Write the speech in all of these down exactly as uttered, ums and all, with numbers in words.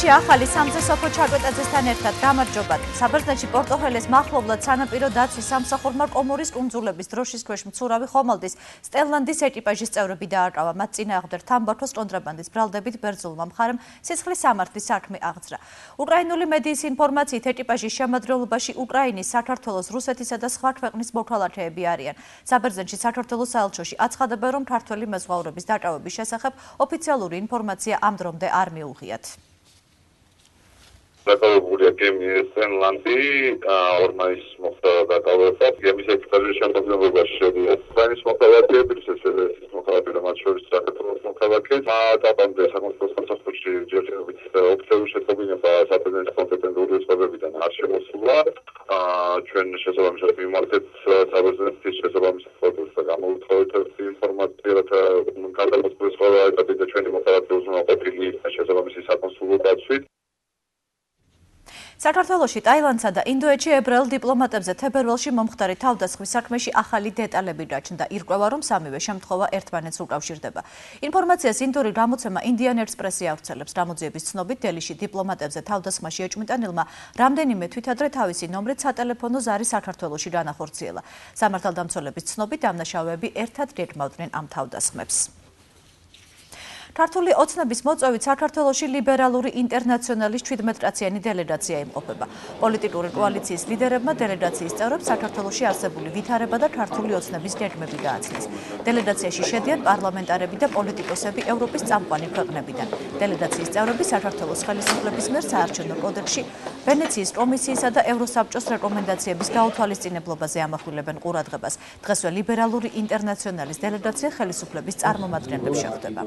საქმეში ახალი სამზესოფო ჩაკვეტაძესთან ერთად გამარჯობა. საბერძნეთში პორტოჰელეს მახლობლად სანაპირო დაცვის სამსახურმა კომორის კუნძულების დროშის ქვეშ მცურავი ხომალდის სტელანდის ეკიპაჟის წევრები დააკავა. მათ წინააღმდეგ თამბაქოს კონტრაბანდის ბრალდებით ბერძოლმა მხარემ სისხლის სამართლის საქმე აღძრა. უკრაინული მედიის ინფორმაციით ეკიპაჟის შემადგენლობაში უკრაინის, საქართველოს, რუსეთისა და სხვა ქვეყნის მოქალაქეები არიან. საბერძნეთში საქართველოს საელჩოში აცხადებენ, რომ ქართველი მეზღვაურების დაკავების შესახებ ოფიციალური ინფორმაცია ამ დრომდე არ მიუღიათ. დაკავებულია გემის სტელანდი, ორმაის მომხდარი დაკავება, გემის ეკიპაჟის შემადგენლობაში შედიან უკრაინის მოქალაქეები, რუსეთის მოქალაქეები, მათ შორის საქართველოს მოქალაქეები. დაბანდა საქართველოს სამსახურში ჯერჯერობით ოფიციალური შეწყობინება საბერძნეთის კომპეტენტური უწყებებიდან არ შემოსულა. ჩვენ შესაბამისად მიმართეთ საბერძნეთის შესაბამისად ფოტოს და გამოუთხოვეთ ინფორმაცია, რათა გადამოწყდეს ყველა ეტაპი და ჩვენი მოქალაქე უზრუნველყოფილი შესაბამისი საკონსულო დაცვით. საქართველოში, ტაილანდსა და ინდოეთში ებრაელ დიპლომატებზე თებერვალში მომხდარი თავდასხმების საქმეში ახალი დეტალები გაჩნდა. ირკვევა, რომ სამივე შემთხვევა ერთმანეთს უკავშირდება. ინფორმაციას ინდური გამოცემა ინდიან ექსპრესი ავრცელებს. გამოძიების ცნობით, დელიში დიპლომატებზე თავდასხმაში ეჭვმიტანილმა რამდენიმე თვითადრე თავისი ნომრით სატელეფონო ზარი საქართველოში განახორციელა. სამართალდამცველების ცნობით, დამნაშავეები ერთად გეგმავდნენ ამ თავდასხმებს. ქართული ოცნების მოწვევით საქართველოში ლიბერალური ინტერნაციონალის შვიდმეტკაციანი დელეგაცია იმყოფება. პოლიტიკური კოალიციის ლიდერებმა დელეგაციის წევრებს საქართველოში არსებული ვითარება და ქართული ოცნების გეგმები გააცნეს. დელეგაციაში შედიან პარლამენტარები და პოლიტიკოსები ევროპის წამყვანი ქვეყნებიდან. დელეგაციის წევრები საქართველოს ხელისუფლების მიერ საარჩევნო კოდექსში, ვენეციის კომისიისა და ევროსაბჭოს რეკომენდაციების გაუთვალისწინებლობაზე ამახვილებენ ყურადღებას. დღესვე ლიბერალური ინტერნაციონალის დელეგაცია ხელისუფლების წარმომადგენლებს შეხვდება.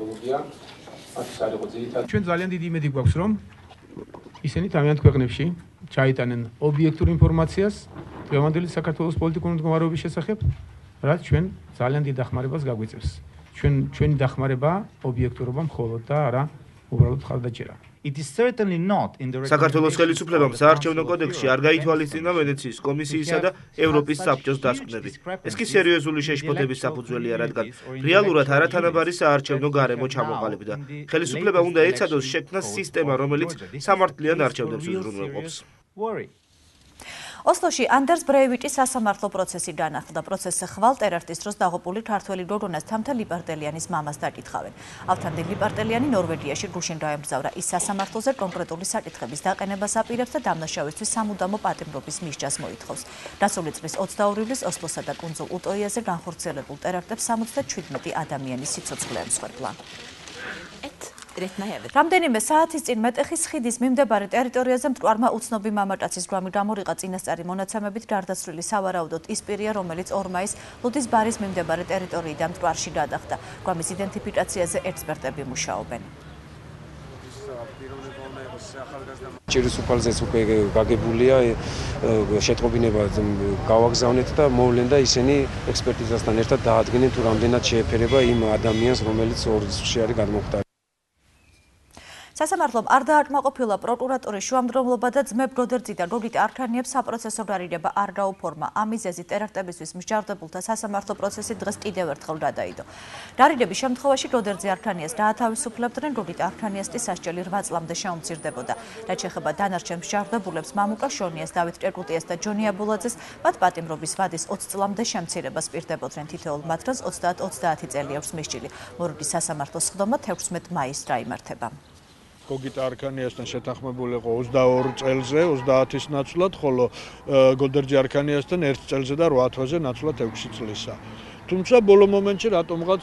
ჩვენ ძალიან დიდი იმედი გვაქვს, რომ ისინი თავიანთ ქვეყნებში ჩაიტანენ ობიექტურ ინფორმაციას დღევანდელი საქართველოს პოლიტიკური მდგომარეობის შესახებ, რაც ჩვენ ძალიან დიდ დახმარებას გაგვიწევს. ჩვენ ჩვენი დახმარება ობიექტურობა მხოლოდ და არა უბრალოდ ხალხდაჭერა. საქართველოს ხელისუფლებამ საარჩევნო კოდექსში არ გაითვალისწინა ვენეციის კომისიისა და ევროპის საბჭოს დასკვნები. ეს კი სერიოზული შეშფოთების საფუძველია, რადგან რეალურად არათანაბარი საარჩევნო გარემო ჩამოყალიბდა. ხელისუფლება უნდა ეცადოს შექმნას სისტემა, რომელიც სამართლიან არჩევნებს უზრუნველყოფს. ოსლოში ანდერს ბრეივიკის სასამართლო პროცესი განახლდა. პროცესზე ხვალ ტერაქტის დროს დაღუპული ქართველი გოგონას თამთა ლიბერტელიანის მამას დაკითხავენ. ავთანდი ლიბერტელიანი ნორვეგიაში გუშინ გაემგზავრა. ის სასამართლოზე კონკრეტული საკითხების დაყენებას აპირებს და დამნაშავისთვის სამუდამო პატიმრობის მისჯას მოითხოვს. დასული წლის ოცდაორი ივლისს ოსლოსა და კუნძულ უტოიაზე განხორციელებულ ტერაქტებს სამოცდაშვიდმეტი ადამიანი სიცოცხლე ემსხვერპლა. რამდენიმე საათის წინ მეტეხის ხიდის მიმდებარე ტერიტორიაზე მტკვარმა უცნობი მამაკაცის გვამი გამორიყა. წინასწარი მონაცემებით გარდაცვლილი სავარაუდოდ ის პირია, რომელიც ორმაის ლუდის ბარის მიმდებარე ტერიტორიიდან მტკვარში გადახდა. გვამის იდენტიფიკაციაზე ექსპერტები მუშაობენ. ჭირის უფალზეც უკვე გაგებულია შეტყობინება გავაგზავნეთ და მოვლენ და ისინი ექსპერტიზასთან ერთად დაადგენენ თუ რამდენად შეეფერება იმ ადამიანს, რომელიც ორგზში არის გადმოხდარი. სასამართლომ არ დააკმაყოფილა პროკურატურის შუამდგომლობა და ძმებ გოდერძი და გოგიტ არქანიებს საპროცესო გარიგება არ გაუფორმა. ამ მიზეზით ტერაქტებისთვის მსჯავრდებულთა სასამართლო პროცესი დღეს კიდევ ერთხელ გადაიდო. გარიგების შემთხვევაში გოდერძი არქანიას გაათავისუფლებდნენ, გოგიტ არქანიას კი სასჯელი რვა წლამდე შეუმცირდებოდა. რაც შეეხება დანარჩენ მსჯავრდებულებს მამუკა შონიას, დავით ჭეკუტიას და ჯონი აბულაძეს, მათ პატიმრობის ვადის ოცი წლამდე შემცირებას პირდებოდნენ. თითოეულ მათ დროს ოცდაათი წელი აქვს მისჯილი. მორუგის სასამართლოს სხდომა თექვსმეტ მაისს გაიმართება. გოგიტ არქანიასთან შეთანხმებული იყო ოცდაორ წელზე, ოცდაათის ნაცვლად, ხოლო გოდერძი არქანიასთან ერთ წელზე და რვა თვეზე ნაცვლად ექვსი წლისა. თუმცა ბოლო მომენტში რატომღაც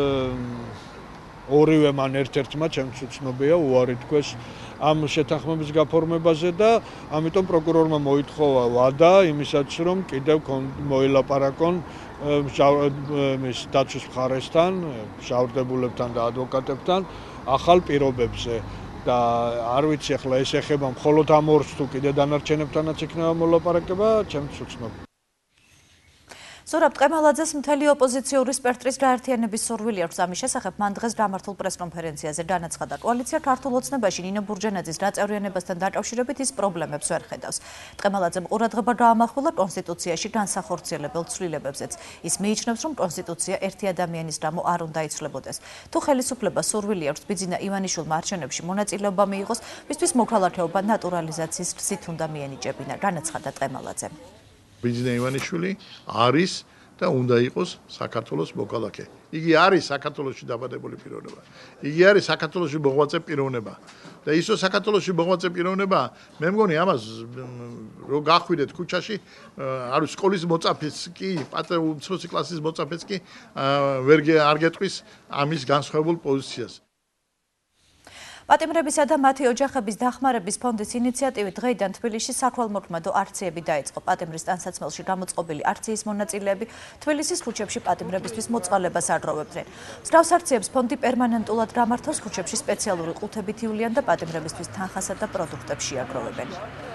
ორივე მან ერთ-ერთმა ჩემს უცნობია უარი თქვეს ამ შეთანხმების გაფორმებაზე და ამიტომ პროკურორმა მოითხოვა ვადა იმისაც, რომ კიდევ მოელაპარაკონ მის დაცვის მხარესთან, მჟავრდებულებთან და ადვოკატებთან ახალ პირობებზე. და არ ვიცი ახლა ეს ეხება მხოლოდ ამ ორს თუ კიდე დანარჩენებთანაც იქნება მოლაპარაკება, ჩემს უცნობია. ზურაბ ტყემალაძეს მთელი ოპოზიციური სპექტრის გაერთიანების სურვილი აქვს. ამის შესახებ მან დღეს გამართულ პრესკონფერენციაზე განაცხადა. კოალიცია ქართულ ოცნებაში ნინო ბურჯენაძის დაწევრიანებასთან დაკავშირებით ის პრობლემებს ვერ ხედავს. ტყემალაძემ ყურადღება გაამახვილა კონსტიტუციაში განსახორციელებელ ცვლილებებზეც. ის მიიჩნევს, რომ კონსტიტუცია ერთი ადამიანის გამო არ უნდა იცვლებოდეს. თუ ხელისუფლება სურვილი აქვს ბიძინა ივანიშვილმა არჩევნებში მონაწილეობა მიიღოს, მისთვის მოქალაქეობა ნატურალიზაციის გზით უნდა მიენიჭებინა, განაცხადა ტყემალაძემ. ბიძინა ივანიშვილი არის და უნდა იყოს საქართველოს მოქალაქე. იგი არის საქართველოში დაბადებული პიროვნება. იგი არის საქართველოში მოღვაწე პიროვნება. და ისო საქართველოში მოღვაწე პიროვნება, მე მგონი ამას რო გახვიდეთ ქუჩაში, არის სკოლის მოწაფეც კი, უმცროსი კლასის მოწაფეც კი ვერ არ გეტყვის ამის განსხვავებულ პოზიციას. პატიმრებისა და მათი ოჯახების დახმარების ფონდის ინიციატივით დღეიდან თბილისში საქველმოქმედო აქციები დაიწყო. პატიმრის ტანსაცმელში გამოწყობილი აქციის მონაწილეები თბილისის ქუჩებში პატიმრებისთვის მოწყალებას აგროვებდნენ. მსგავს აქციებს ფონდი პერმანენტულად გამართავს, ქუჩებში სპეციალური ყუთებით ივლიან და პატიმრებისთვის თანხასა და პროდუქტებს შეაგროვებენ.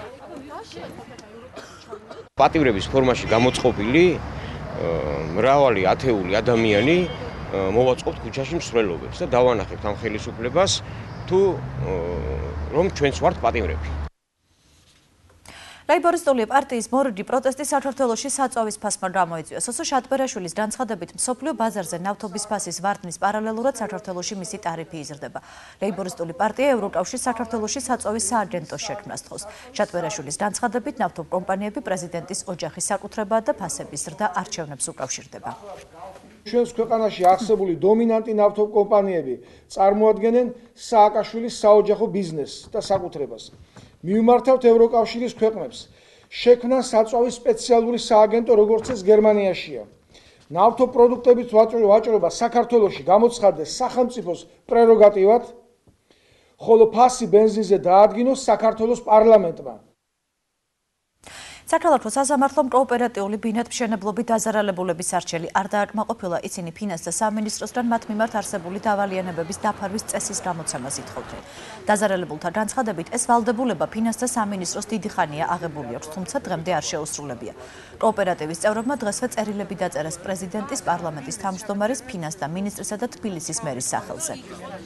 პატიმრების ფორმაში გამოწყობილი მრავალი ათეული ადამიანი მოვაწყობთ ქუჩაში მსვლელობებს და დავანახებთ ამ ხელისუფლებას თუ რომ ჩვენც ვართ პატიმრები. ლეიბორისტული პარტიის მორიგი პროტესტი საქართველოში საწვავის ფასმა გამოიწვია. სოსო შატბერაშვილის განცხადებით, მსოფლიო ბაზარზე ნავთობის ფასის ვარდნის პარალელურად საქართველოში მისი ტარიფი იზრდება. ლეიბორისტული პარტია ევროკავშირს საქართველოში საწვავის სააგენტოს შექმნას თხოვს. შატბერაშვილის განცხადებით, ნავთობკომპანიები პრეზიდენტის ოჯახის საკუთრებაა და ფასების ზრდა არჩევნებს უკავშირდება. ჩვენს ქვეყანაში არსებული დომინანტი ნავთობკომპანიები წარმოადგენენ სააკაშვილის საოჯახო ბიზნესს და საკუთრებას. მივმართავთ ევროკავშირის ქვეყნებს შექმნა საწვავის სპეციალური სააგენტო, როგორც ეს გერმანიაშია. ნავთობპროდუქტებით ვაჭრობა საქართველოში გამოცხადდეს სახელმწიფოს პრეროგატივად, ხოლო ფასი ბენზინზე დაადგინოს საქართველოს პარლამენტმა. საქართველოს სასამართლომ კოოპერატიული ბინადმშენებლობით დაზარალებულების არჩელი არ დააკმაყოფილა, ისინი ფინანსთა სამინისტროსთან მათ მიმართ არსებული დავალიანებების დაფარვის წესის გამოცემას ითხოვდნენ. დაზარალებულთა განცხადებით, ეს ვალდებულება ფინანსთა სამინისტროს დიდი ხანია აღებული აქვს, თუმცა დღემდე არ შეუსრულებია. კოოპერატივის წევრებმა დღესვე წერილები დაწერეს პრეზიდენტის, პარლამენტის თავმჯდომარის, ფინანსთა მინისტრისა და თბილისის მერის სახელზე.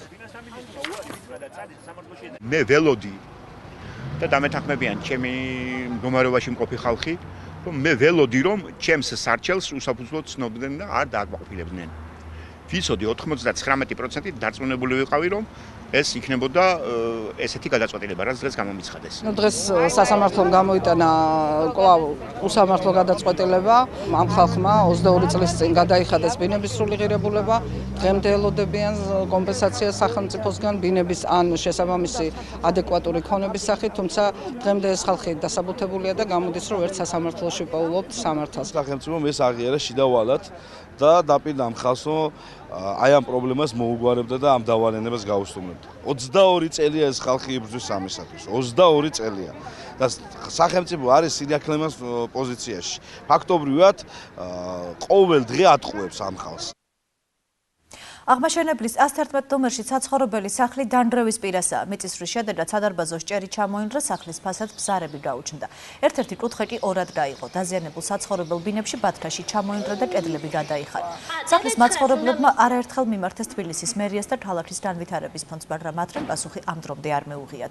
მე ველოდი და დამეთანხმებიან ჩემი მდგომარეობაში მყოფი ხალხი, რომ მე ველოდი, რომ ჩემს სარჩელს უსაფუძვლოდ ცნობდნენ და არ დააკმაყოფილებდნენ. ვიცოდი ოცდათხმეტი პროცენტი დარწმუნებული ვიყავი, რომ ეს იქნებოდა ესეთი გადაწყვეტილება, რაც დღეს გამომიცხადეს. ნუ დღეს სასამართლომ გამოიტანა კვლავ უსამართლო გადაწყვეტილება. ამ ხალხმა ოცდაორი წლის წინ გადაიხადეს ბინების სრული ღირებულება, დღემდე ელოდებიან კომპენსაციას სახელმწიფოსგან ბინების ან შესაბამისი ადეკვატური ქონების სახით, თუმცა დღემდე ეს ხალხი დასაბუთებულია და გამოდის, რომ ერთ სასამართლოში პოულობთ სამართალს. სახელმწიფომ ეს აღიარა შიდა ვალად და დაპირდა ამ ხალხს, რომ აი ამ პრობლემას მოუგვარებდა და ამ დავალენებას გაუსტუმრებდა. ოცდაორი წელია ეს ხალხი იბრძვის ამისათვის. ოცდაორი წელია. და სახელმწიფო არის სირიაკლემას პოზიციაში. ფაქტობრივად ყოველ დღე ატყუებს ამ ხალხს. აღმაშენებლის ასთერთმეტ ნომერში საცხოვრებელი სახლი დანგრევის პირასაა. მიწისძვრის შედეგად სადარბაზოს ჭერი ჩამოინგრა, სახლის ფასად ბზარები გაუჩნდა. ერთ-ერთი კუთხე კი ორად გაიყო. დაზიანებულ საცხოვრებელ ბინებში ბათქაში ჩამოინგრა და კედლები გადაიხარა. სახლის მაცხოვრებლებმა არაერთხელ მიმართეს თბილისის მერიას და ქალაქის განვითარების ფონდს, მაგრამ მათგან პასუხი ამ დრომდე არ მეუღიათ.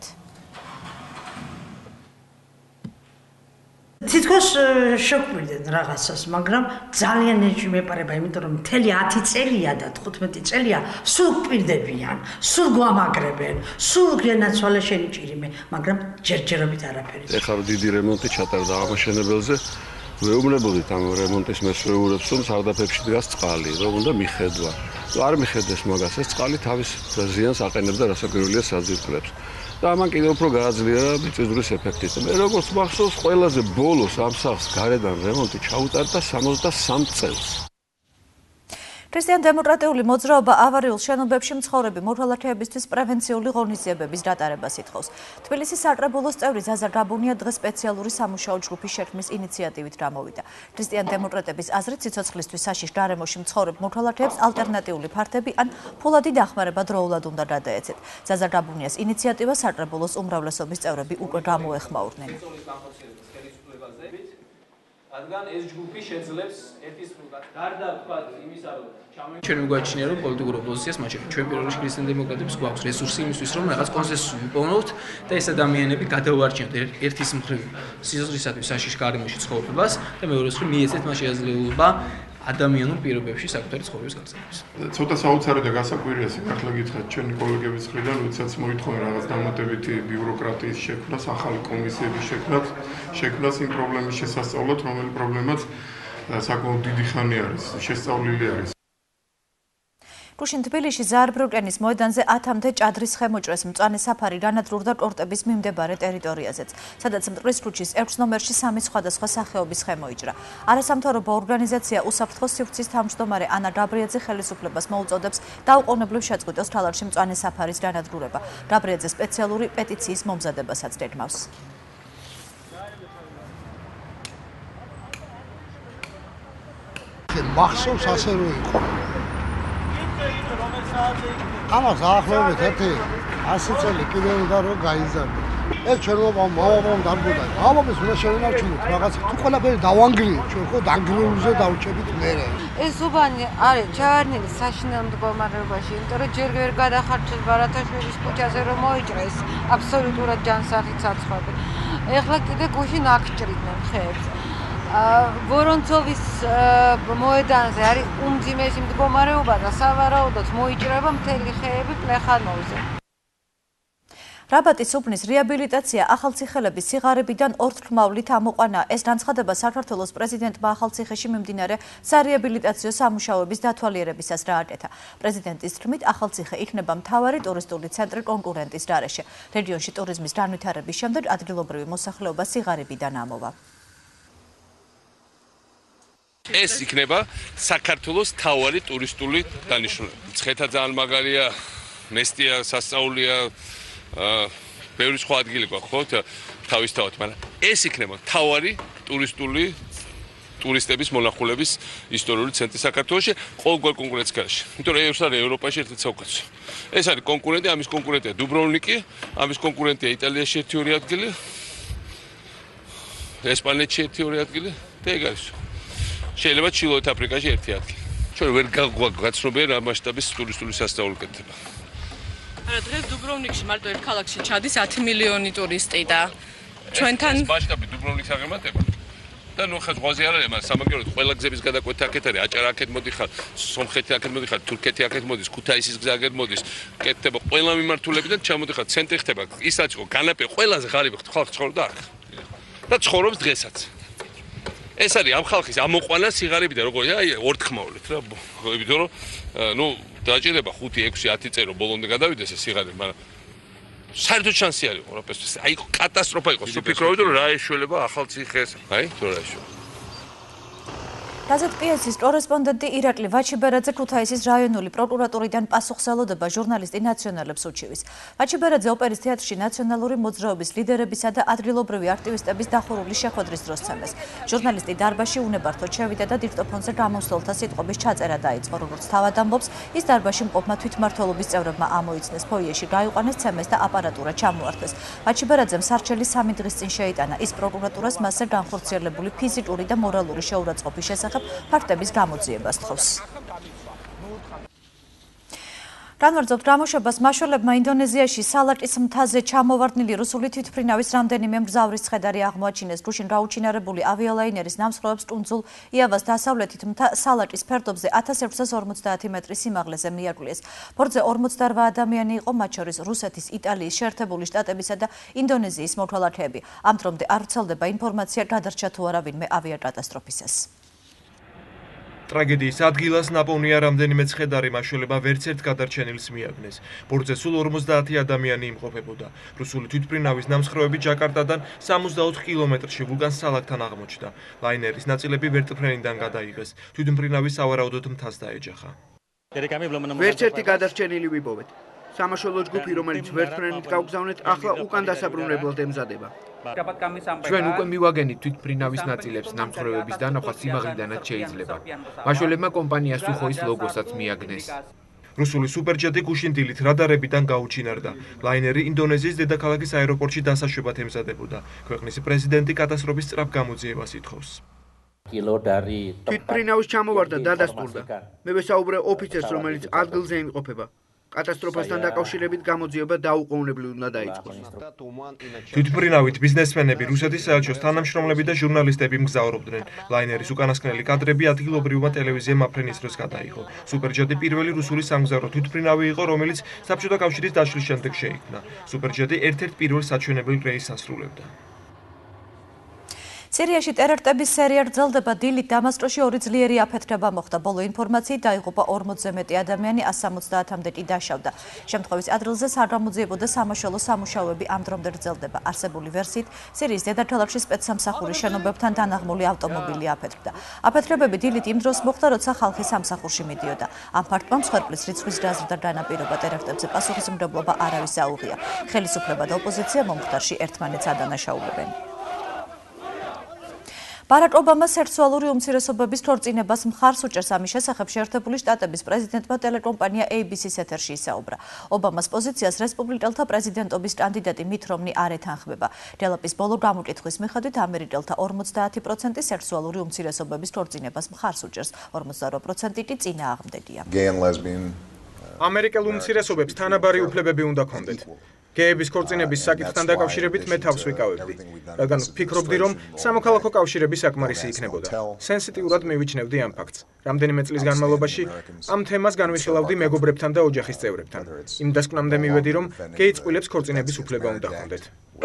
თითქოს შევკვირდეთ რაღაცას, მაგრამ ძალიან ეჭვი მეპარება, იმიტომ რომ მთელი ათი წელია და თხუთმეტი წელია სულ კვირდებიან, სულ გვამაგრებენ, სულ გენაცვალე შენიჭირიმე, მაგრამ ჯერჯერობით არაფერი. ეხლა დიდი რემონტი ჩატარდა აღმაშენებელზე. ვეუბნებოდით ამ რემონტის მესვეურებს, რომ სარდაფებში დგას წყალი, რომ უნდა მიხედვა. არ მიხედეს მაგას, ეს წყალი თავის ზიანს აყენებდა რასაკვირველია საძირკვლებს. და ამან კიდევ უფრო გააძლიერა მიწისძვრის ეფექტი. მე როგორც მახსოვს, ყველაზე ბოლოს ამ სახლს გარედან რემონტი ჩაუტარდა სამოცდასამ წელს. ქრისტიან-დემოკრატიული მოძრაობა ავარიულ შენობებში მცხოვრები მოქალაქეებისთვის პრევენციული ღონისძიებების დატარებას ითხოვს. თბილისის საკრებულოს წევრი ზაზა გაბუნია დღეს სპეციალური სამუშაო ჯგუფის შექმნის ინიციატივით გამოვიდა. ქრისტიან-დემოკრატების აზრით, სიცოცხლისთვის საშიშ გარემოში მცხოვრებ მოქალაქეებს ალტერნატიული ფართები ან ფულადი დახმარება დროულად უნდა გადაეცეთ. ზაზა გაბუნიას ინიციატივა საკრებულოს უმრავლესობის წევრები უკვე გამოეხმაურნენ. რადგან ეს ჯგუფი შეძლებს ერთის გარდა თქვა იმისა, რომ ჩვენ გვაჩნია რომ პოლიტიკურ ოპოზიციას მათ შორის ჩვენ პირველ რიგში ქრისტიან დემოკრატებს გვაქვს რესურსი იმისთვის რომ რაღაც კონსენსუსი ვიპოვნოთ და ეს ადამიანები გადავარჩინოთ ერთის მხრივ სიზღვრისათვის საშიში გარემოში ცხოვრებას და მეორე მხრივ მიეცეთ მას შესაძლებლობა ადამიანურ პირობებში საკუთარი ცხოვრების გაგრძელებას. ცოტა საოცარი და გასაკვირია სიმართლე გითხრათ ჩვენი კოლეგების მხრიდან, ვისაც მოითხოვენ რაღაც დამატებითი ბიუროკრატიის შექმნას, ახალი კომისიების შექმნას, შექმნას იმ პრობლემის შესასწავლად, რომელი პრობლემაც საკმაოდ დიდი ხანი არის, შესწავლილი არის. გუშინ თბილისში ზაარბრუკენის მოედანზე ათამდე ჭადრის ხემოჭრეს მწვანე საფარი განადგურდა კორტების მიმდებარე ტერიტორიაზეც, სადაც მტრის ქუჩის ექვს ნომერში სამი სხვადასხვა სახეობის ხე მოიჭრა. არასამთავრობო ორგანიზაცია უსაფრთხო სივრცის თავმჯდომარე ანა გაბრიაძე ხელისუფლებას მოუწოდებს დაუყოვნებლივ შეწყვიტოს თალარში მწვანე საფარის განადგურება. გაბრიაძე სპეციალური პეტიციის მომზადებასაც გეგმავს. მახსოვს ასე რომ იყო ამას აახლოვებით ერთი ასი წელი კიდევ უნდა რომ გაიზარდო. ეს ჩვენო მამამ დარგუდა. მამამის უნდა შევინარჩუნოთ რაღაც თუ ყველაფერი დავანგრიეთ ჩვენ ხო დანგრეულზე დავჭებით მერე. ეს უბანი არის ჯავარნილის საშინელ მდგომარეობაში, იმიტომ რომ ჯერ ვერ გადახარჯეს ბარათაშვილის ქუჩაზე რომ მოიჭრეს აბსოლუტურად ჯანსაღი ცაცხვები. ეხლა კიდე გუშინ აქ-ჭრიდნენ ხეებს. ვორონცოვის მოედანზე არის უმძიმესი მდგომარეობა და სავარაუდოდ მოიჭრება მთელი ხეები პლეხანოვზე. რაბატის უბნის რეაბილიტაცია ახალციხელების სიღარიბიდან ორთქმავლით ამოყვანა. ეს განცხადება საქართველოს პრეზიდენტმა ახალციხეში მიმდინარე სარეაბილიტაციო სამუშაოების დათვალიერებისას გააკეთა. პრეზიდენტის თქმით, ახალციხე იქნება მთავარი ტურისტული ცენტრი კონკურენტის გარეშე. რეგიონში ტურიზმის განვითარების შემდეგ ადგილობრივი მოსახლეობა სიღარიბიდან ამოვა. ეს იქნება საქართველოს მთავარი ტურისტული დანიშნულება. ცხეთა ძალიან მაგარია, მესტია, სასწაულია, ბევრი სხვა ადგილი გვაქვს, ხო, თავისთავად, მაგრამ ეს იქნება მთავარი ტურისტული ტურისტების მონახულების ისტორიული ცენტრი საქართველოში ყოველგვარ კონკურენტის გარეშე. იმიტომ რომ ეს არის ევროპაში ერთ-ერთი საუკეთესო. ეს არის კონკურენტი, ამის კონკურენტია დუბროვნიკი, ამის კონკურენტია იტალიაში ერთი ორი ადგილი, ესპანეთში ერთი ორი ადგილი და ეგ არის. შეიძლება ჩრდილოეთ აფრიკაში ერთი ადგილი. ჩვენ ვერ გაცნობია რა მასშტაბის ტურისტული სასწაული კეთდება. არა, დღეს დუბროვნიკში მარტო ერთ ქალაქში ჩადის ათი მილიონი ტურისტი და ჩვენთან ეს მასშტაბი დუბროვნიკს აღემატება. და ნუ ხა ზღვაზე არ არის, მაგრამ სამაგიეროდ ყველა გზების გადაკვეთა აქეთ არის, აჭარა აქეთ მოდიხარ, სომხეთი აქეთ მოდიხარ, თურქეთი აქეთ მოდის, ქუთაისის გზა აქეთ მოდის, კეთდება ყველა მიმართულებიდან ჩამოდიხარ, ცენტრი ხდება, ის რაც იყო განაპირ ყველაზე ღარიბი ხალხი ცხოვრობდა აქ. და ცხოვრობს დღესაც. ეს არის ამ ხალხის ამოყვანა სიღარიბიდან, როგორია, აი ორთქმავლით რა, იმიტომ რომ ნუ დაჭირდება ხუთი, ექვსი, ათი წელი რომ ბოლომდე გადავიდეს ეს სიღარიბე, მაგრამ საერთოდ შანსი არ იყო რაპესთვის. აი კატასტროფა იყო. ვფიქრობდი რომ რა ეშველება ახალციხეს, აი თუ რა ეშველება. გაზეთ პიესის კორესპონდენტი ირაკლი ვაჩიბერაძე ქუთაისის რაიონული პროკურატურიდან პასუხსელოდება ჟურნალისტი ნაციონალებს უჩივის. ვაჩიბერაძე ოპერის თეატრში ნაციონალური მოძრაობის ლიდერებისა და ადგილობრივი აქტივისტების დახურული შეხვედრის დროს ცემეს. ჟურნალისტი დარბაზში უნებართოდ შევიდა და დიქტოფონზე გამოსვლელთა სიტყვების ჩაწერა დაიწყო. როგორც თავად ამბობს, ის დარბაზში მყოფმა თვითმმართველობის წევრებმა ამოიცნეს, ფოიეში გაიყვანეს, ცემეს და აპარატურა ჩამოართვეს. ვაჩიბერაძემ სარჩელი სამი დღის წინ შეიტანა. ის პროკურატურას მასზე განხორციელებული ფიზიკური და მორალური შეურაცხყოფის შესახებ ფაქტების გამოძიებას თხოვს. განვარძობთ გამოშვებას. მაშველებმა ინდონეზიაში სალაკის მთაზე ჩამოვარდნილი რუსული თვითმფრინავის რამდენიმე მგზავრის ცხედარი აღმოაჩინეს. გუშინ გაუჩინარებული ავიალაინერის ნამსხვრევებს კუნძულ იავას დასავლეთით მთა სალაკის ფერდობზე ათას ექვსას ორმოცდაათი მეტრის სიმაღლეზე მიაკვლიეს. ბორტზე ორმოცდარბა ადამიანი იყო, მათ შორის რუსეთის, იტალიის, შეერთებული შტატებისა და ინდონეზიის მოქალაქეები. ამ დრომდე არ ვრცელდება ინფორმაცია გადარჩა თუ არა ვინმე ავიაკატასტროფისას. ტრაგედიის ადგილას ნაპოვნია რამდენიმე ცხედარი, მაშველება ვერც ერთ გადარჩენილს მიაგნეს. ბორტზე სულ ორმოცდაათი ადამიანი იმყოფებოდა. რუსული თვითმფრინავის ნამსხვრევები ჯაკარტადან სამოცდაოთხ კილომეტრში ვულკან სალაკთან აღმოჩნდა. ლაინერის ნაწილები ვერტმფრენიდან გადაიღეს. თვითმფრინავი სავარაუდოდ მთას დაეჯახა. ვერც ერთი გადარჩენილი ვიპოვეთ. სამაშველო ჯგუფი, რომელიც ვერტმფრენით გავგზავნეთ, ახლა უკან დასაბრუნებლად ემზადება. ჩვენ უკვე მივაგენით თვითმფრინავის ნაწილებს, ნამსხვრევების დანახვა სიმაღლიდანაც შეიძლება. მაშველებმა კომპანია სუხოის ლოგოსაც მიაგნეს. რუსული სუპერჯეტი გუშინ დილით რადარებიდან გაუჩინარდა. ლაინერი ინდონეზიის დედაქალაქის აეროპორტში დასაშვებად ემზადებოდა. ქვეყნის პრეზიდენტი კატასტროფის სწრაფ გამოძიებას ითხოვს. თვითმფრინავის ჩამოვარდა დადასტურდა. მე ვესაუბრე ოფიცერს, რომელიც ადგილზე იმყოფება. კატასტროფასთან დაკავშირებით გამოძიება დაუყოვნებლივ უნდა დაიწყოს. თვითმფრინავით ბიზნესმენები, რუსეთის საელჩოს თანამშრომლები და ჟურნალისტები მგზავრობდნენ. ლაინერის უკანასკნელი კადრები ადგილობრივმა ტელევიზიამ აფრენის დროს გადაიღო. სუპერჯეტი პირველი რუსული სამგზავრო თვითმფრინავი იყო, რომელიც საბჭოთა კავშირის დაშლის შემდეგ შეიქმნა. სუპერჯეტი ერთ-ერთ პირველ საჩვენებელ რეისს ასრულებდა. სირიაში ტერაქტების სერია გრძელდება. დილით დამასკოში ორი ძლიერი აფეთქება მოხდა. ბოლო ინფორმაციით დაიღუპა ორმოცზე მეტი ადამიანი, ასს სამოცდაათამდე კი დაშავდა. შემთხვევის ადგილზე საგამოძიებო და სამაშველო სამუშაოები ამ დრომდე გრძელდება. არსებული ვერსიით, სირიის დედაქალაქში სპეცსამსახურის შენობებთან დანაღმული ავტომობილი აფეთქდა. აფეთქებები დილით იმ დროს მოხდა, როცა ხალხი სამსახურში მიდიოდა. ამ ფაქტმა მსხვერპლის რიცხვის გაზრდა განაპირობა. ტერაქტებზე პასუხისმგებლობა არავის აუღია. ხელისუფლება და ოპოზიცია მომხდარში ერთმანეთს ადანაშაულებენ. ბარაკ ობამას სექსუალური უმცირესობების ქორწინებას მხარს უჭერს. ამის შესახებ შეერთებული შტატების პრეზიდენტმა ტელეკომპანია ეი ბი სის ეთერში ისაუბრა. ობამას პოზიციას რესპუბლიკელთა პრეზიდენტობის კანდიდატი მით რომნი არ ეთანხმება. დელაპის ბოლო გამოკითხვის მიხედვით ამერიკელთა ორმოცდაათი პროცენტი სექსუალური უმცირესობების ქორწინებას მხარს უჭერს, ორმოცდაორი პროცენტი კი წინააღმდეგია. ამერიკელ უმცირესობებს თანაბარი უფლებები უნდა ჰქონდეთ. გეების ქორწინების საკითხთან დაკავშირებით მე თავს ვიკავებდი, რადგან ვფიქრობდი, რომ სამოქალაქო კავშირები საკმარისი იქნებოდა. სენსიტიურად მივიჩნევდი ამ ფაქტს. რამდენიმე წლის განმავლობაში ამ თემას განვიხილავდი მეგობრებთან და ოჯახის წევრებთან. იმ დასკვნამდე მივედი, რომ გეი წყვილებს ქორწინების უფლება უნდა ჰქონდეთ.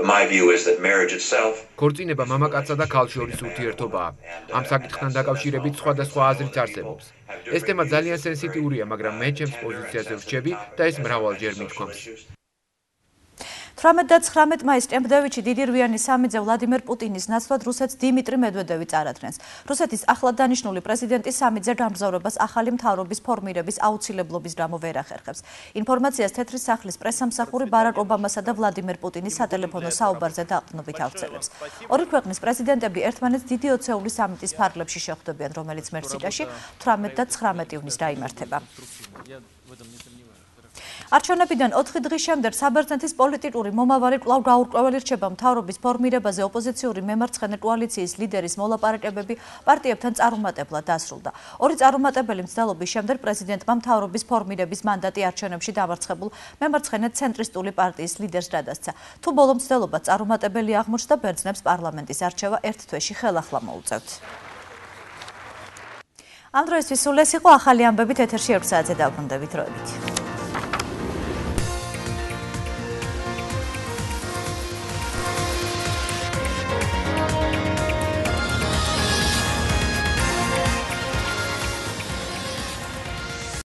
ქორწინება მამაკაცსა და ქალ შორის ურთიერთობაა. ამ საკითხთან დაკავშირებით სხვადასხვა აზრიც არსებობს. ეს თემა ძალიან სენსიტიურია, მაგრამ მე ჩემს პოზიციაზე ვრჩები და ეს მრავალჯერ მიჩქომს. თვრამეტ და ცხრამეტ მაისს კემპ-დევიდში დიდი რვიანი სამიძე ვლადიმერ პუტინის ნაცვლად რუსეთს დიმიტრი მედვედევი წარადგენს. რუსეთის ახლად დანიშნული პრეზიდენტი სამიძე გამგზავრებას ახალი მთავრობის ფორმირების აუცილებლობის გამო ვერ ახერხებს. ინფორმაციას თეთრი სახლის პრესსამსახური ბარაკ ობამასა და ვლადიმერ პუტინის სატელეფონო საუბარზე დაყრდნობით ავრცელებს. ორი ქვეყნის პრეზიდენტები ერთმანეთს დიდი ოცეული სამიტის ფარგლებში შეხვდებიან, რომელიც მექსიკაში თვრამეტ და ცხრამეტ ივნისს გაიმართება. არჩევნებიდან ოთხი დღის შემდეგ საბერძნეთის პოლიტიკური მომავალი კვლავ გაურკვეველი რჩება. მთავრობის ფორმირებაზე ოპოზიციური მემარცხენე კოალიციის ლიდერის მოლაპარაკებები პარტიებთან წარუმატებლად დასრულდა. ორი წარუმატებელი მცდელობის შემდეგ პრეზიდენტმა მთავრობის ფორმირების მანდატი არჩევნებში დამარცხებულ მემარცხენე ცენტრისტული პარტიის ლიდერს გადასცა. თუ ბოლო მცდელობა წარუმატებელი აღმოჩნდა, ბერძნებს პარლამენტის არჩევა ერთ თვეში ხელახლა მოუწევთ. ამ დროისთვის სულ ეს იყო ახალი ამბებით ეთერში ექვსი საათზე დაბრუნდებით. დროებით.